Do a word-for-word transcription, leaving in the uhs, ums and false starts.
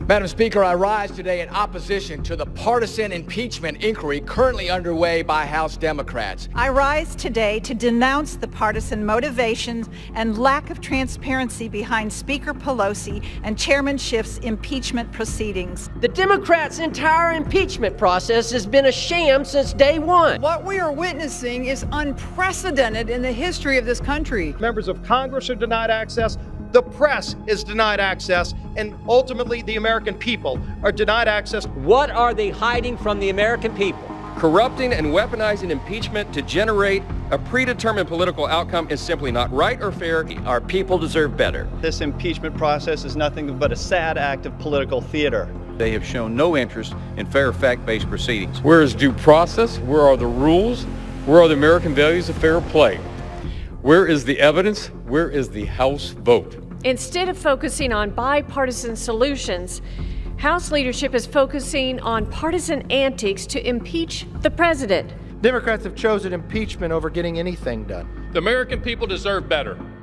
Madam Speaker, I rise today in opposition to the partisan impeachment inquiry currently underway by House Democrats. I rise today to denounce the partisan motivations and lack of transparency behind Speaker Pelosi and Chairman Schiff's impeachment proceedings. The Democrats' entire impeachment process has been a sham since day one. What we are witnessing is unprecedented in the history of this country. Members of Congress are denied access. The press is denied access, and ultimately the American people are denied access. What are they hiding from the American people? Corrupting and weaponizing impeachment to generate a predetermined political outcome is simply not right or fair. Our people deserve better. This impeachment process is nothing but a sad act of political theater. They have shown no interest in fair, fact-based proceedings. Where is due process? Where are the rules? Where are the American values of fair play? Where is the evidence? Where is the House vote? Instead of focusing on bipartisan solutions, House leadership is focusing on partisan antics to impeach the president. Democrats have chosen impeachment over getting anything done. The American people deserve better.